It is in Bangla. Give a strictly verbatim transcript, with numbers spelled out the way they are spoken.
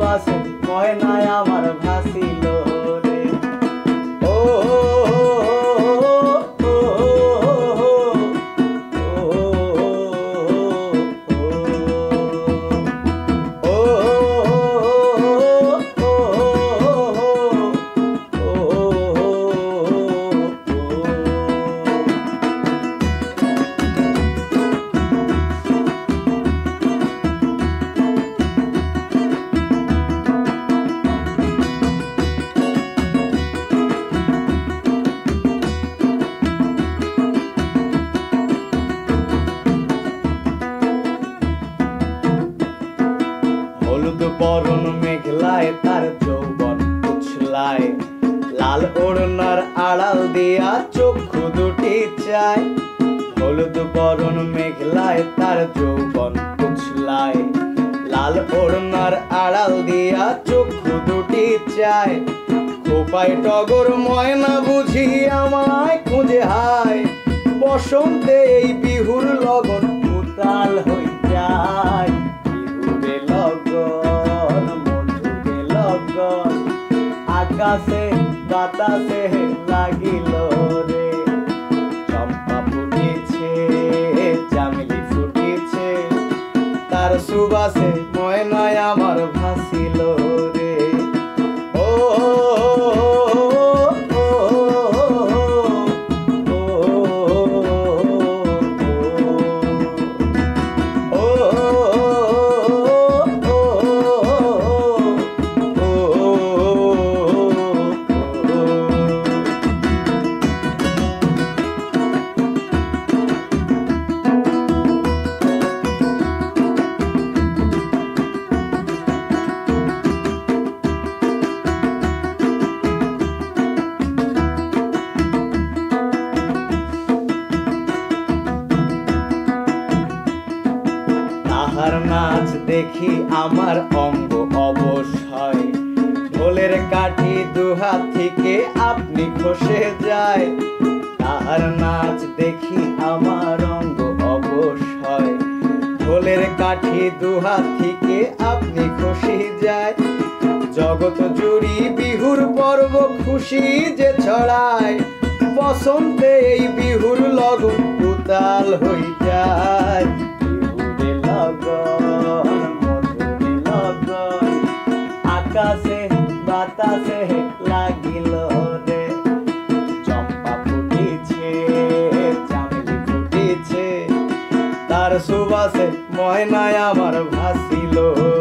সুবাসে ময়নায় আমার ভাসিল রে। ও হলুদ বরণ মেঘলায় তার যৌবন উছলায়, লাল ওড়নার আড়াল দিয়া চক্ষু দুটি চায়। হলুদ বরণ মেঘলায় তার যৌবন উছলায়, লাল ওড়নার আড়াল দিয়া চক্ষু দুটি চায়। খোপায় টগর ময়না বুঝি আমায় খুঁজে হায়, বসন্তে এই বিহুর লগন উতাল হই যায়। বিহুরে লগন মধুরে লগন, আকাশে বাতাসে লাগিল রে। চম্পা ফুটেছে চামেলি ফুটেছে, তার সুবাসে ময়নায় আমার ভাসিল রে। ও তাহার নাচ দেখি আমার অঙ্গ অবশ হয়, ঢোলের কাঠি দুহাত থেকে আপনি খসে যায়। তাহার নাচ দেখি আমার অঙ্গ অবশ হয়, ঢোলের কাঠি দুহাত থেকে আপনি খসে যায়। জগৎ জুড়ি বিহুর পর্ব খুশি যে ছড়ায়, বসন্তে এই বিহুর লগন উতাল হই যায়। বিহুরে লগন মধুরে লগন, আকাশে বাতাসে লাগিল রে। চম্পা ফুটেছে চামেলি ফুটেছে, তার সুবাসে ময়নায় আমার ভাসিল